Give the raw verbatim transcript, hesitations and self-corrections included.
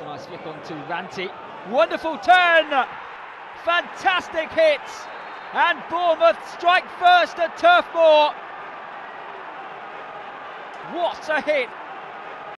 Nice flick on to Rantie. Wonderful turn! Fantastic hit! And Bournemouth strike first at Turf Moor. What a hit!